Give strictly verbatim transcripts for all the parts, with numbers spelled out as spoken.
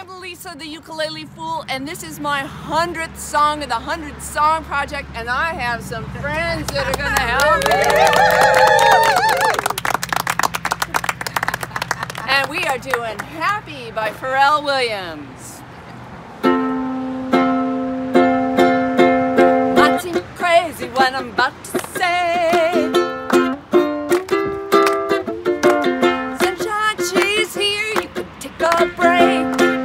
am Lisa, the Ukulele Fool, and this is my hundredth song of the hundred Song Project, and I have some friends that are going to help me. And we are doing Happy by Pharrell Williams. Might seem crazy what I'm about to say. Sunshine, she's here, you can take a break.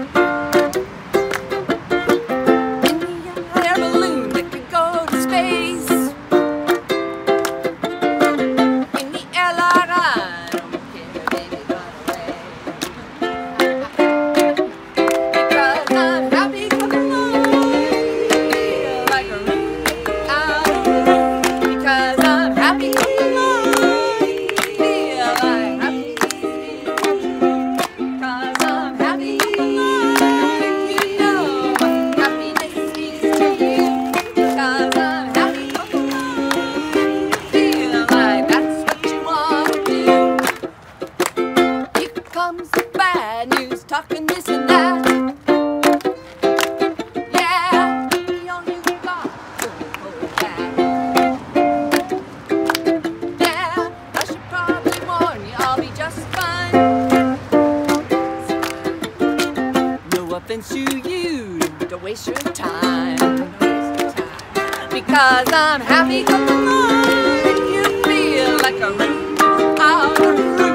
Comes the bad news, talking this and that. Yeah, be all you got, don't hold back. Yeah, I should probably warn you, I'll be just fine. No offense to you, don't waste your time. Because I'm happy, come on, you feel like a room out of room.